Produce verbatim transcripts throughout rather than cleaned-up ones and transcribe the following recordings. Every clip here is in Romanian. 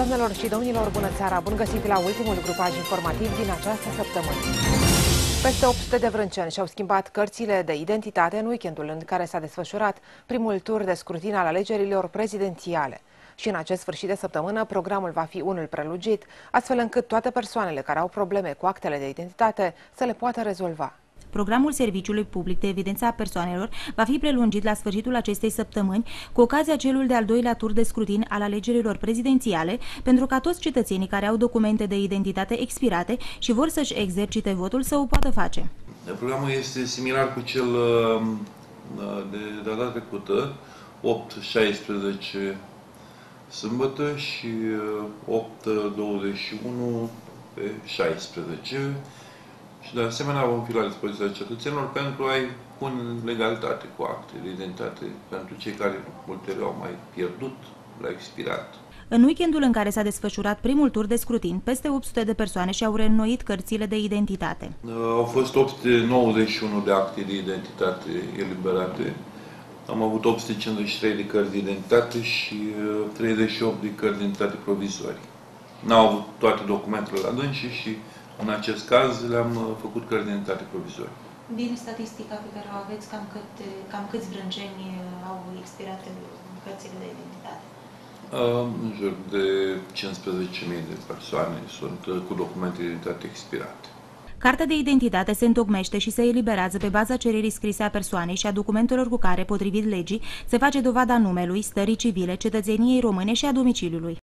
Doamnelor și domnilor, bună seara! Bun găsit la ultimul grupaj informativ din această săptămână. Peste opt sute de vrânceni și-au schimbat cărțile de identitate în weekendul în care s-a desfășurat primul tur de scrutin al alegerilor prezidențiale. Și în acest sfârșit de săptămână, programul va fi unul prelugit, astfel încât toate persoanele care au probleme cu actele de identitate să le poată rezolva. Programul Serviciului Public de Evidență a Persoanelor va fi prelungit la sfârșitul acestei săptămâni cu ocazia celul de-al doilea tur de scrutin al alegerilor prezidențiale, pentru ca toți cetățenii care au documente de identitate expirate și vor să-și exercite votul să o poată face. Programul este similar cu cel de data trecută, opt șaisprezece sâmbătă și opt douăzeci și unu pe șaisprezece. Și de asemenea vom fi la dispoziția cetățenilor pentru a-i pune legalitate cu acte de identitate pentru cei care ulterior au mai pierdut la expirat. În weekendul în care s-a desfășurat primul tur de scrutin, peste opt sute de persoane și-au reînnoit cărțile de identitate. Au fost opt sute nouăzeci și unu de acte de identitate eliberate. Am avut opt sute cincizeci și trei de cărți de identitate și treizeci și opt de cărți de identitate provizorii. N-au avut toate documentele la dânsii și în acest caz le-am făcut cărți de identitate provizorii. Din statistica pe care o aveți, cam, cât, cam câți vrânceni au expirat cărțile de identitate? În jur de cincisprezece mii de persoane sunt cu documente de identitate expirate. Cartea de identitate se întocmește și se eliberează pe baza cererii scrise a persoanei și a documentelor cu care, potrivit legii, se face dovada numelui, stării civile, cetățeniei române și a domiciliului.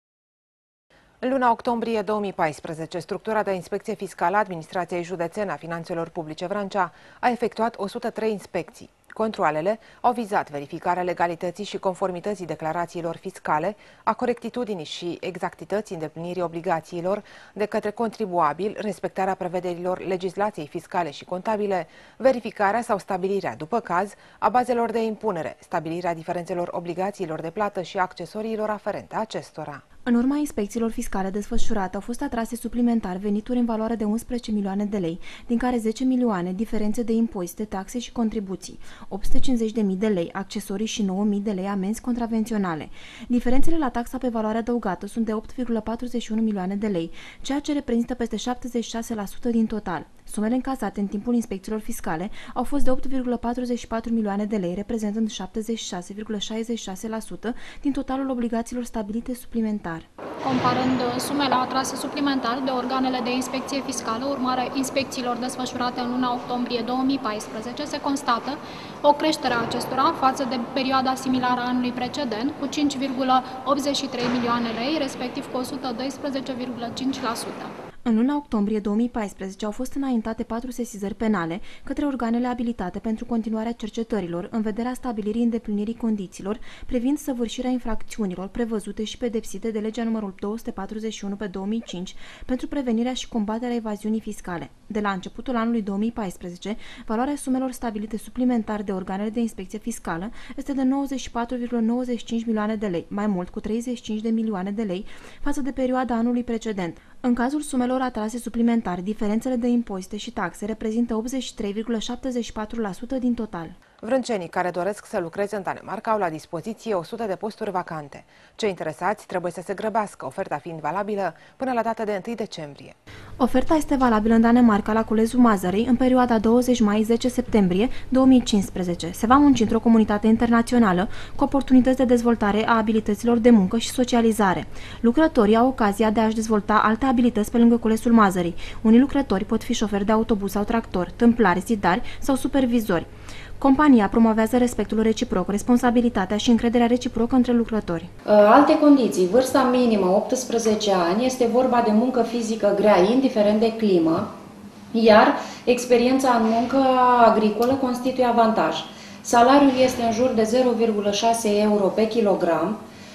În luna octombrie două mii paisprezece, structura de inspecție fiscală a Administrației Județene a Finanțelor Publice Vrancea a efectuat o sută trei inspecții. Controalele au vizat verificarea legalității și conformității declarațiilor fiscale, a corectitudinii și exactității îndeplinirii obligațiilor de către contribuabil, respectarea prevederilor legislației fiscale și contabile, verificarea sau stabilirea, după caz, a bazelor de impunere, stabilirea diferențelor obligațiilor de plată și accesoriilor aferente acestora. În urma inspecțiilor fiscale desfășurate, au fost atrase suplimentar venituri în valoare de unsprezece milioane de lei, din care zece milioane diferențe de impozite, taxe și contribuții, opt sute cincizeci de mii de lei accesorii și nouă mii de lei amenzi contravenționale. Diferențele la taxa pe valoare adăugată sunt de opt virgulă patruzeci și unu milioane de lei, ceea ce reprezintă peste șaptezeci și șase la sută din total. Sumele încasate în timpul inspecțiilor fiscale au fost de opt virgulă patruzeci și patru milioane de lei, reprezentând șaptezeci și șase virgulă șaizeci și șase la sută din totalul obligațiilor stabilite suplimentar. Comparând sumele atrase suplimentar de organele de inspecție fiscală, urmare inspecțiilor desfășurate în luna octombrie două mii paisprezece, se constată o creștere a acestora față de perioada similară a anului precedent, cu cinci virgulă optzeci și trei milioane lei, respectiv cu o sută doisprezece virgulă cinci la sută. În luna octombrie două mii paisprezece au fost înaintate patru sesizări penale către organele abilitate pentru continuarea cercetărilor în vederea stabilirii îndeplinirii condițiilor privind săvârșirea infracțiunilor prevăzute și pedepsite de legea numărul două sute patruzeci și unu pe două mii cinci pentru prevenirea și combaterea evaziunii fiscale. De la începutul anului două mii paisprezece, valoarea sumelor stabilite suplimentar de organele de inspecție fiscală este de nouăzeci și patru virgulă nouăzeci și cinci milioane de lei, mai mult cu treizeci și cinci de milioane de lei față de perioada anului precedent. În cazul sumelor atrase suplimentar, diferențele de impozite și taxe reprezintă optzeci și trei virgulă șaptezeci și patru la sută din total. Vrâncenii care doresc să lucreze în Danemarca au la dispoziție o sută de posturi vacante. Cei interesați trebuie să se grăbească, oferta fiind valabilă până la data de întâi decembrie. Oferta este valabilă în Danemarca, la Culezul Mazărei, în perioada douăzeci mai - zece septembrie două mii cincisprezece. Se va munci într-o comunitate internațională cu oportunități de dezvoltare a abilităților de muncă și socializare. Lucrătorii au ocazia de a-și dezvolta alte abilități pe lângă Culezul Mazărei. Unii lucrători pot fi șoferi de autobuz sau tractor, tâmplari, zidari sau supervizori. Compania promovează respectul reciproc, responsabilitatea și încrederea reciprocă între lucrători. Alte condiții. Vârsta minimă optsprezece ani, este vorba de muncă fizică grea, indiferent de climă, iar experiența în muncă agricolă constituie avantaj. Salariul este în jur de zero virgulă șase euro pe kilogram,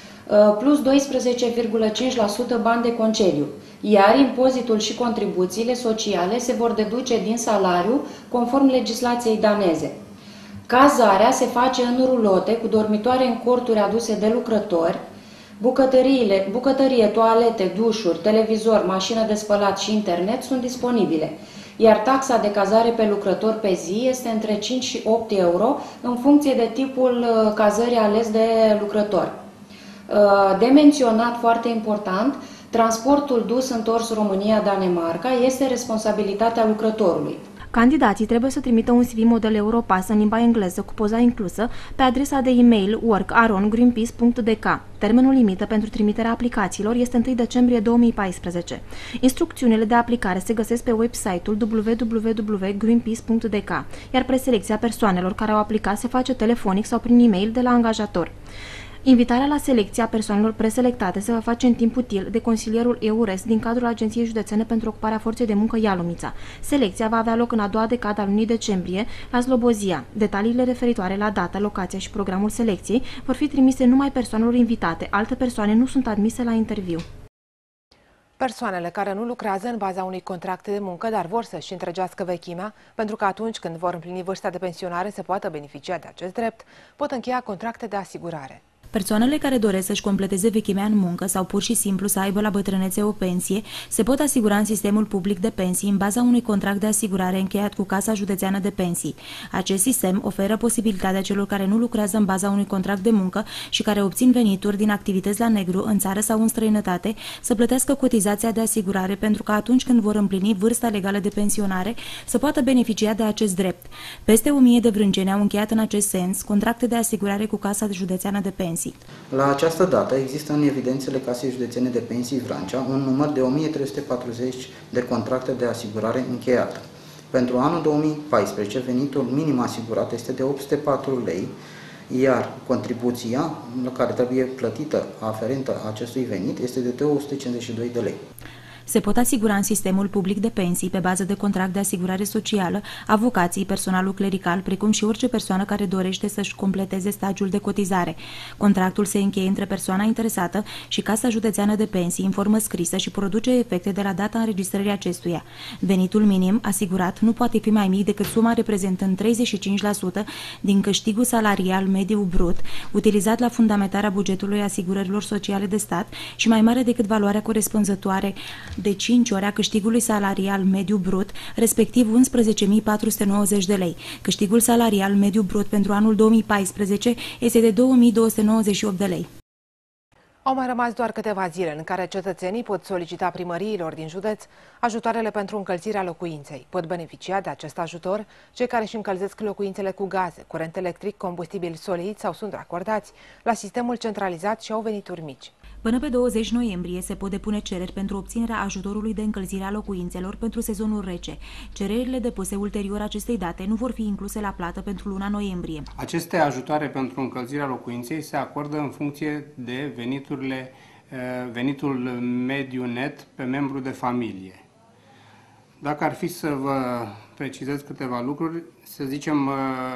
plus doisprezece virgulă cinci la sută bani de concediu, iar impozitul și contribuțiile sociale se vor deduce din salariu conform legislației daneze. Cazarea se face în rulote cu dormitoare în corturi aduse de lucrători, bucătăriile, bucătărie, toalete, dușuri, televizor, mașină de spălat și internet sunt disponibile, iar taxa de cazare pe lucrător pe zi este între cinci și opt euro în funcție de tipul cazării ales de lucrător. De menționat, foarte important, transportul dus-întors România-Danemarca este responsabilitatea lucrătorului. Candidații trebuie să trimită un C V model Europass în limba engleză cu poza inclusă pe adresa de e-mail work arond greenpeace punct d k. Termenul limită pentru trimiterea aplicațiilor este întâi decembrie două mii paisprezece. Instrucțiunile de aplicare se găsesc pe website-ul w w w punct greenpeace punct d k, iar preselecția persoanelor care au aplicat se face telefonic sau prin e-mail de la angajator. Invitarea la selecția persoanelor preselectate se va face în timp util de consilierul EURES din cadrul Agenției Județene pentru Ocuparea Forței de Muncă Ialomița. Selecția va avea loc în a doua decadă a lunii decembrie la Slobozia. Detaliile referitoare la data, locația și programul selecției vor fi trimise numai persoanelor invitate. Alte persoane nu sunt admise la interviu. Persoanele care nu lucrează în baza unui contract de muncă, dar vor să-și întregească vechimea, pentru că atunci când vor împlini vârsta de pensionare să poată beneficia de acest drept, pot încheia contracte de asigurare. Persoanele care doresc să-și completeze vechimea în muncă sau pur și simplu să aibă la bătrânețe o pensie, se pot asigura în sistemul public de pensii în baza unui contract de asigurare încheiat cu Casa Județeană de Pensii. Acest sistem oferă posibilitatea celor care nu lucrează în baza unui contract de muncă și care obțin venituri din activități la negru în țară sau în străinătate să plătească cotizația de asigurare pentru că atunci când vor împlini vârsta legală de pensionare să poată beneficia de acest drept. Peste o mie de vrânceni au încheiat în acest sens contracte de asigurare cu Casa Județeană de Pensii. La această dată există în evidențele Casei Județene de Pensii Vrancea un număr de o mie trei sute patruzeci de contracte de asigurare încheiate. Pentru anul două mii paisprezece, venitul minim asigurat este de opt sute patru lei, iar contribuția la care trebuie plătită aferentă acestui venit este de două sute cincizeci și doi de lei. Se pot asigura în sistemul public de pensii pe bază de contract de asigurare socială, avocații, personalul clerical, precum și orice persoană care dorește să-și completeze stagiul de cotizare. Contractul se încheie între persoana interesată și Casa Județeană de Pensii în formă scrisă și produce efecte de la data înregistrării acestuia. Venitul minim asigurat nu poate fi mai mic decât suma reprezentând treizeci și cinci la sută din câștigul salarial mediu brut, utilizat la fundamentarea bugetului asigurărilor sociale de stat și mai mare decât valoarea corespunzătoare de cinci ori a câștigului salarial mediu brut, respectiv unsprezece mii patru sute nouăzeci de lei. Câștigul salarial mediu brut pentru anul două mii paisprezece este de două mii două sute nouăzeci și opt de lei. Au mai rămas doar câteva zile în care cetățenii pot solicita primăriilor din județ ajutoarele pentru încălzirea locuinței. Pot beneficia de acest ajutor cei care își încălzesc locuințele cu gaze, curent electric, combustibil solid sau sunt racordați la sistemul centralizat și au venituri mici. Până pe douăzeci noiembrie se pot depune cereri pentru obținerea ajutorului de încălzire a locuințelor pentru sezonul rece. Cererile depuse ulterior acestei date nu vor fi incluse la plată pentru luna noiembrie. Aceste ajutoare pentru încălzirea locuinței se acordă în funcție de veniturile, venitul mediu net pe membru de familie. Dacă ar fi să vă precizez câteva lucruri, să zicem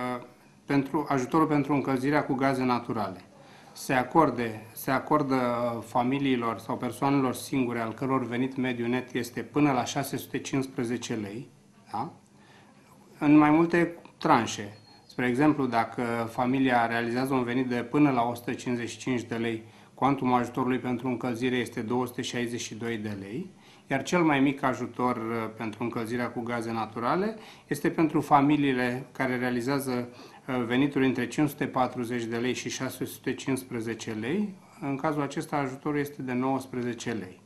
pentru ajutorul pentru încălzirea cu gaze naturale. Se, acorde, se acordă familiilor sau persoanelor singure al căror venit mediu net este până la șase sute cincisprezece lei, da? În mai multe tranșe. Spre exemplu, dacă familia realizează un venit de până la o sută cincizeci și cinci de lei, cuantumul ajutorului pentru încălzire este două sute șaizeci și doi de lei, iar cel mai mic ajutor pentru încălzirea cu gaze naturale este pentru familiile care realizează venituri între cinci sute patruzeci de lei și șase sute cincisprezece lei. În cazul acesta, ajutorul este de nouăsprezece lei.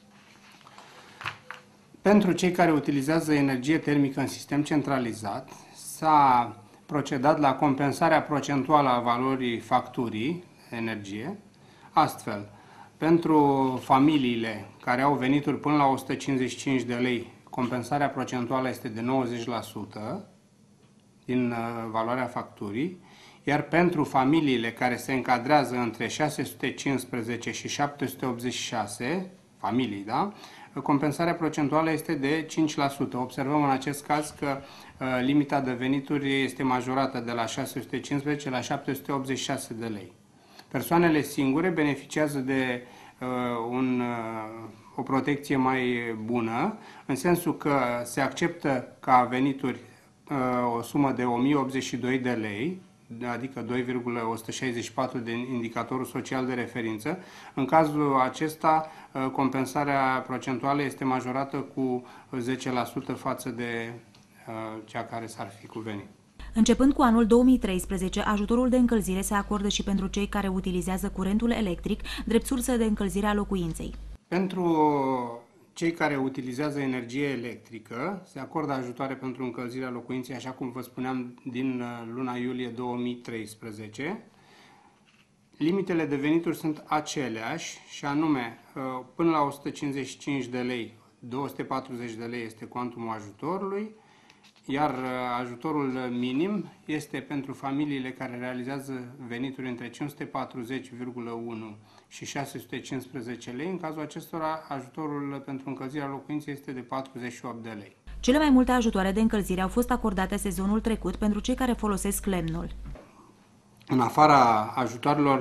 Pentru cei care utilizează energie termică în sistem centralizat, s-a procedat la compensarea procentuală a valorii facturii energie. Astfel, pentru familiile care au venituri până la o sută cincizeci și cinci de lei, compensarea procentuală este de nouăzeci la sută din valoarea facturii, iar pentru familiile care se încadrează între șase sute cincisprezece și șapte sute optzeci și șase, familii, da? Compensarea procentuală este de cinci la sută. Observăm în acest caz că uh, limita de venituri este majorată de la șase sute cincisprezece la șapte sute optzeci și șase de lei. Persoanele singure beneficiază de uh, un, uh, o protecție mai bună, în sensul că se acceptă ca venituri o sumă de o mie optzeci și doi de lei, adică doi virgulă o sută șaizeci și patru de indicatorul social de referință. În cazul acesta, compensarea procentuală este majorată cu zece la sută față de cea care s-ar fi cuvenit. Începând cu anul două mii treisprezece, ajutorul de încălzire se acordă și pentru cei care utilizează curentul electric drept sursă de încălzire a locuinței. Pentru cei care utilizează energie electrică se acordă ajutoare pentru încălzirea locuinței, așa cum vă spuneam, din luna iulie două mii treisprezece. Limitele de venituri sunt aceleași și anume până la o sută cincizeci și cinci de lei, două sute patruzeci de lei este cuantumul ajutorului, iar ajutorul minim este pentru familiile care realizează venituri între cinci sute patruzeci virgulă unu și șase sute cincisprezece lei. În cazul acestora, ajutorul pentru încălzirea locuinței este de patruzeci și opt de lei. Cele mai multe ajutoare de încălzire au fost acordate sezonul trecut pentru cei care folosesc lemnul. În afara ajutoarelor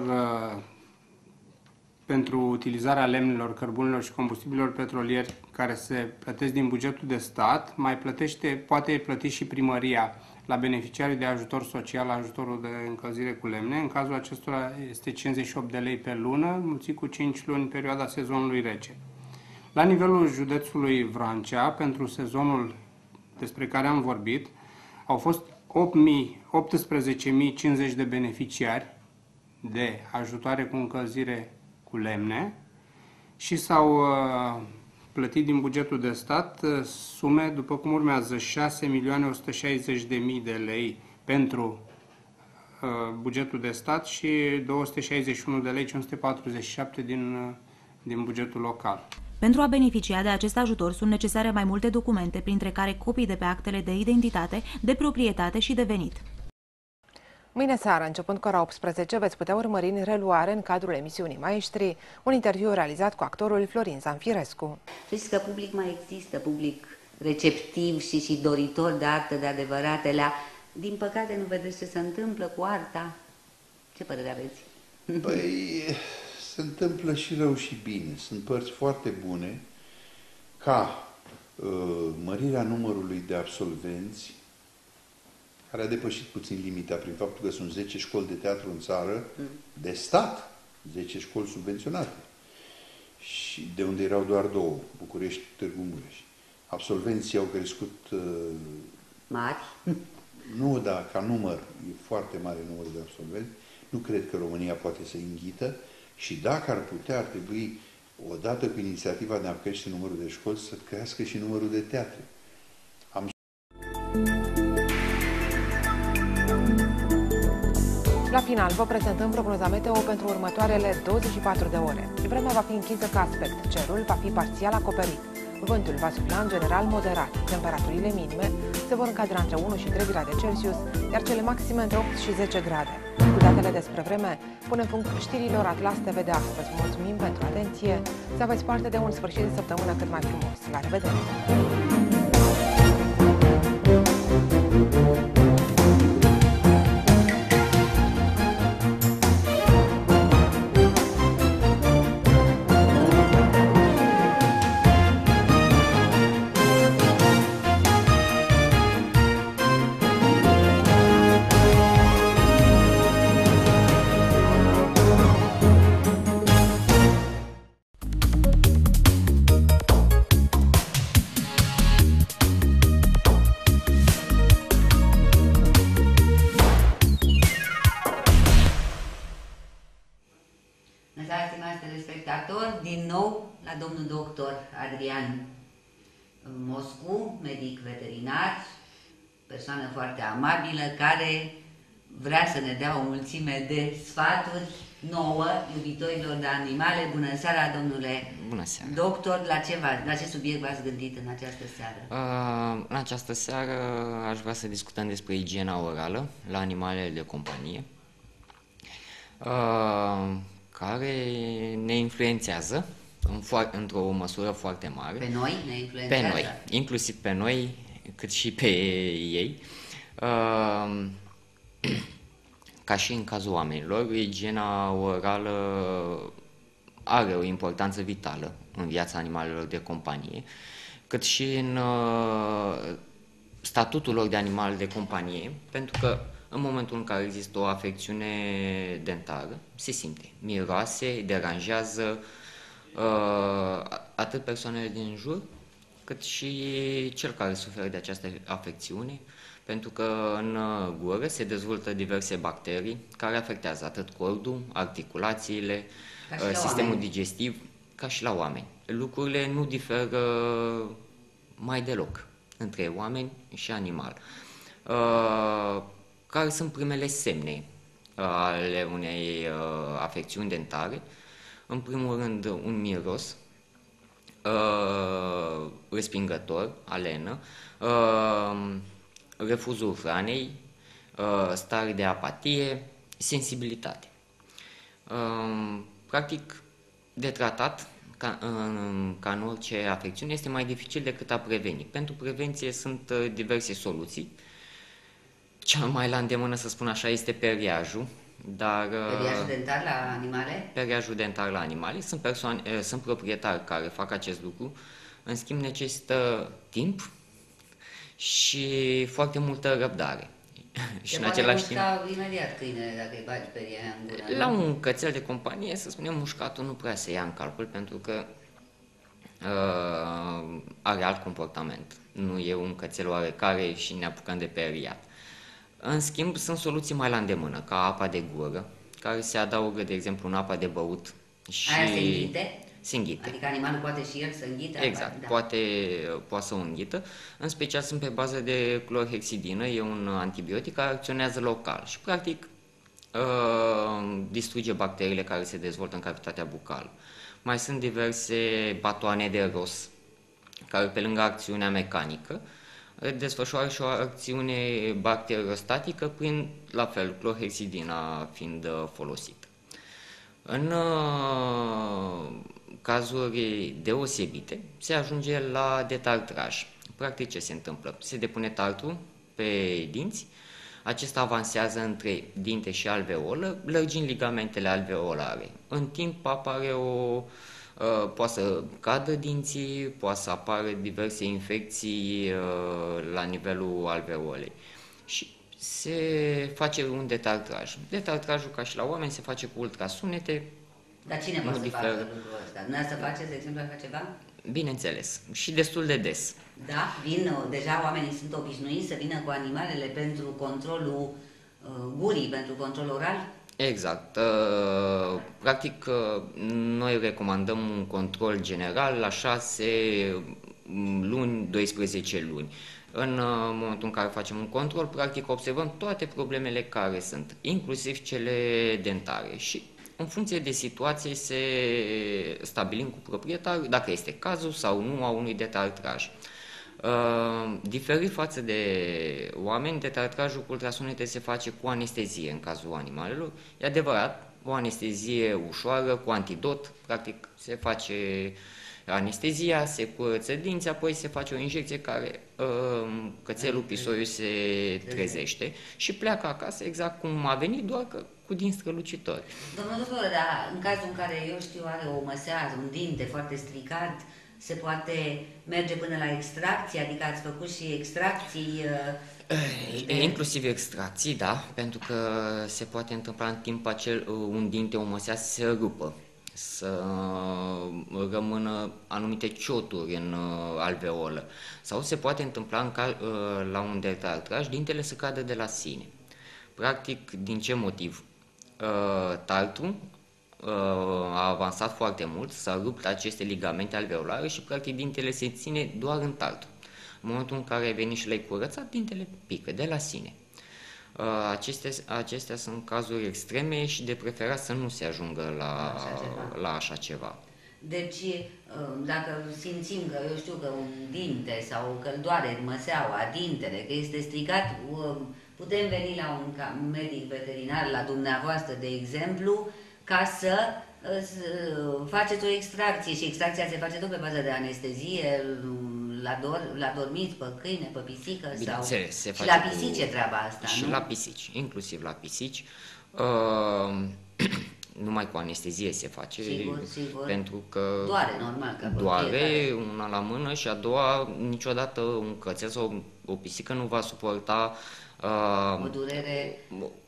pentru utilizarea lemnelor, cărbunelor și combustibililor petrolieri care se plătesc din bugetul de stat, mai plătește, poate plăti și primăria la beneficiarii de ajutor social, ajutorul de încălzire cu lemne. În cazul acestora este cincizeci și opt de lei pe lună, mulțit cu cinci luni perioada sezonului rece. La nivelul județului Vrancea, pentru sezonul despre care am vorbit, au fost optsprezece mii cincizeci de beneficiari de ajutoare cu încălzire cu lemne și s-au uh, plătit din bugetul de stat uh, sume după cum urmează: șase milioane o sută șaizeci de mii de lei pentru uh, bugetul de stat și două sute șaizeci și unu de lei cinci sute patruzeci și șapte din, uh, din bugetul local. Pentru a beneficia de acest ajutor sunt necesare mai multe documente, printre care copii de pe actele de identitate, de proprietate și de venit. Mâine seară, începând cu ora optsprezece, veți putea urmări în reluare, în cadrul emisiunii Maestri, un interviu realizat cu actorul Florin Zanfirescu. Știți că public mai există, public receptiv și, și doritor de artă, de adevăratele. Din păcate nu vedeți ce se întâmplă cu arta. Ce părere aveți? Păi, se întâmplă și rău și bine. Sunt părți foarte bune, ca uh, mărirea numărului de absolvenți, care a depășit puțin limita prin faptul că sunt zece școli de teatru în țară, de stat, zece școli subvenționate, și de unde erau doar două, București, Târgu Mureș. Absolvenții au crescut... Uh, mari? Nu, dar ca număr, e foarte mare numărul de absolvenți. Nu cred că România poate să înghită și dacă ar putea, ar trebui, odată cu inițiativa de a crește numărul de școli, să crească și numărul de teatre. Am La final, vă prezentăm prognoza meteo pentru următoarele douăzeci și patru de ore. Vremea va fi închisă ca aspect, cerul va fi parțial acoperit. Vântul va sufla în general moderat. Temperaturile minime se vor încadra între unu și trei grade Celsius, iar cele maxime între opt și zece grade. Cu datele despre vreme, punem punct știrilor Atlas T V de astăzi. Vă mulțumim pentru atenție, să aveți parte de un sfârșit de săptămână cât mai frumos. La revedere! Din nou la domnul doctor Adrian Moscu, medic veterinar, persoană foarte amabilă, care vrea să ne dea o mulțime de sfaturi nouă, iubitorilor de animale. Bună seara, domnule Bună seara. doctor! La ce, la ce subiect v-ați gândit în această seară? Uh, în această seară aș vrea să discutăm despre igiena orală la animalele de companie, uh, care ne influențează în într-o măsură foarte mare. Pe noi ne influențează? Pe noi, inclusiv pe noi, cât și pe ei. Uh, ca și în cazul oamenilor, igiena orală are o importanță vitală în viața animalelor de companie, cât și în uh, statutul lor de animal de companie, pentru că în momentul în care există o afecțiune dentară, se simte, miroase, deranjează uh, atât persoanele din jur, cât și cel care suferă de această afecțiune, pentru că în gură se dezvoltă diverse bacterii care afectează atât cordul, articulațiile, sistemul oameni. digestiv, ca și la oameni. Lucrurile nu diferă mai deloc între oameni și animal. Care sunt primele semne ale unei afecțiuni dentare? În primul rând, un miros respingător, alenă, refuzul hranei, stare de apatie, sensibilitate. Practic, de tratat, ca, ca în orice afecțiune, este mai dificil decât a preveni. Pentru prevenție sunt diverse soluții. Cea mai la îndemână, să spun așa, este periajul. Dar, periajul dentar la animale? Periajul dentar la animale. Sunt, persoane, sunt proprietari care fac acest lucru. În schimb, necesită timp și foarte multă răbdare. Și în același timp, imediat câinele dacă îi bagi peria în gură. La un cățel de companie, să spunem, mușcatul nu prea se ia în calcul pentru că uh, are alt comportament. Nu e un cățel oarecare și ne apucăm de periat. În schimb, sunt soluții mai la îndemână, ca apa de gură, care se adaugă, de exemplu, în apa de băut. Și aia se înghite? Se înghite. Adică animalul poate și el să înghită? Exact, apa, da. poate, poate să o înghită. În special sunt pe bază de clorhexidină, e un antibiotic care acționează local și, practic, uh, distruge bacteriile care se dezvoltă în cavitatea bucală. Mai sunt diverse batoane de ros, care, pe lângă acțiunea mecanică, desfășoară și o acțiune bacteriostatică prin, la fel, clorhexidina fiind folosită. În uh, cazuri deosebite, se ajunge la detartraj. Practic, ce se întâmplă? Se depune tartru pe dinți, acesta avansează între dinte și alveolă, lărgind ligamentele alveolare. În timp apare o Uh, poate să cadă dinții, poate să apară diverse infecții uh, la nivelul alveolei și se face un detartraj. Detartrajul, ca și la oameni, se face cu ultrasunete. Dar cine poate să facă lucrul ăsta? Dumneavoastră faceți, de exemplu, așa ceva? Bineînțeles, și destul de des. Da? Vin, deja oamenii sunt obișnuiți să vină cu animalele pentru controlul uh, gurii, pentru controlul oral? Exact. Practic, noi recomandăm un control general la șase luni, doisprezece luni. În momentul în care facem un control, practic observăm toate problemele care sunt, inclusiv cele dentare și în funcție de situație se stabilim cu proprietarul dacă este cazul sau nu a unui detartraj. Uh, diferit față de oameni, detartrajul cu ultrasunete se face cu anestezie în cazul animalelor. E adevărat, o anestezie ușoară, cu antidot, practic se face anestezia, se curăță dinții, apoi se face o injecție care uh, cățelul, pisoiul se trezește și pleacă acasă exact cum a venit, doar că cu dinți strălucitori. Domnul doctor, dar în cazul în care, eu știu, are o măseară, un dinte foarte stricat, se poate merge până la extracție, adică ați făcut și extracții? De... Inclusiv extracții, da, pentru că se poate întâmpla în timp acel un dinte, o măsea să se rupă, să rămână anumite cioturi în alveolă. Sau se poate întâmpla în cal, la un detartraj, dintele să cadă de la sine. Practic, din ce motiv? Tartru a avansat foarte mult, s-a rupt aceste ligamente alveolare și practic dintele se ține doar în tartru. În momentul în care ai venit și l-ai curățat, dintele pică de la sine. Acestea, acestea sunt cazuri extreme și de preferat să nu se ajungă la așa ceva. La așa ceva. Deci, dacă simțim că, eu știu, că un dinte sau că îl doare măseaua, dintele, că este stricat, putem veni la un medic veterinar, la dumneavoastră, de exemplu, ca să faceți o extracție și extracția se face tot pe bază de anestezie, la, dor, la dormit, pe câine, pe pisică sau... Se și la pisici e treaba asta, și nu? la pisici, inclusiv la pisici. Uh, numai cu anestezie se face, sigur, sigur. Pentru că doare, normal, că doare una la mână și a doua, niciodată un cățel sau o pisică nu va suporta uh, o durere...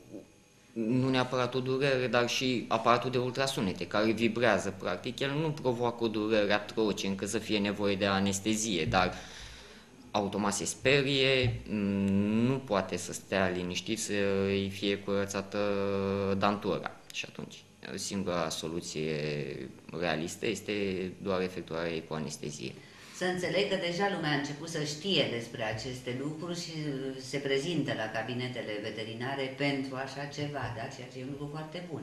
Nu neapărat o durere, dar și aparatul de ultrasunete, care vibrează, practic. El nu provoacă o durere atroce încât să fie nevoie de anestezie, dar automat se sperie, nu poate să stea liniștit, să-i fie curățată dantura. Și atunci, singura soluție realistă este doar efectuarea ei cu anestezie. Să înțeleg că deja lumea a început să știe despre aceste lucruri și se prezintă la cabinetele veterinare pentru așa ceva, da? Ceea ce e un lucru foarte bun.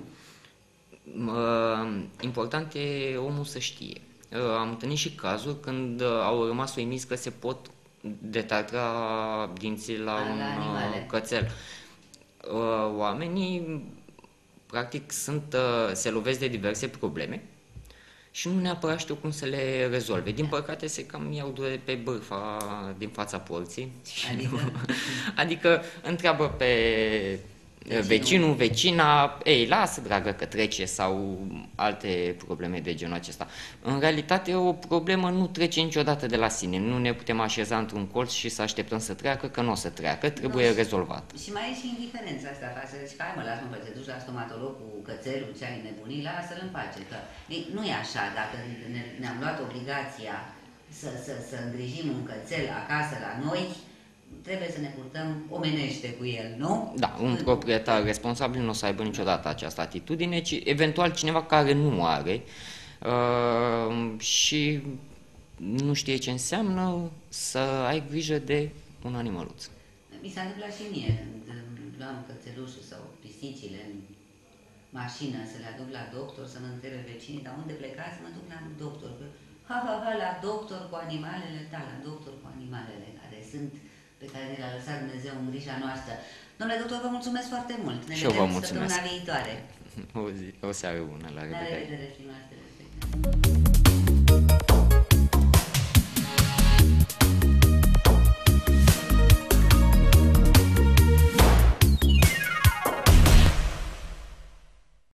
Important e omul să știe. Am întâlnit și cazuri când au rămas uimiți că se pot detartra dinții la, la un animale. Cățel. Oamenii practic sunt, se lovesc de diverse probleme și nu neapărat știu cum să le rezolve. Din păcate se cam iau de pe bârfa din fața porții. Adică, adică întreabă pe vecinul, vecinul vecina, ei, lasă dragă că trece, sau alte probleme de genul acesta. În realitate o problemă nu trece niciodată de la sine. Nu ne putem așeza într-un colț și să așteptăm să treacă, că nu o să treacă, trebuie no, rezolvat. Și mai e și indiferența asta față de zici, hai mă, lasă-mă pe te duci la stomatolog cu cățelul, ce ai nebunit, lasă-l în pace. Că nu e așa, dacă ne-am luat obligația să, să, să îngrijim un cățel acasă la noi, trebuie să ne purtăm omenește cu el, nu? Da, un proprietar responsabil nu o să aibă niciodată această atitudine, ci eventual cineva care nu are uh, și nu știe ce înseamnă să ai grijă de un animăluț. Mi s-a întâmplat și mie, când luam cățelușul sau pisicile în mașină să le aduc la doctor, să mă întrebe vecinii, dar unde plecați? Să mă duc la doctor. Ha, ha, ha, la doctor cu animalele? Da, la doctor cu animalele care sunt, pe care ne le-a lăsat Dumnezeu în grija noastră. Domnule doctor, vă mulțumesc foarte mult. Ne și vedem săptămâna viitoare. O, zi, o seară bună, la revedere. La revedere, stimați telespectatori.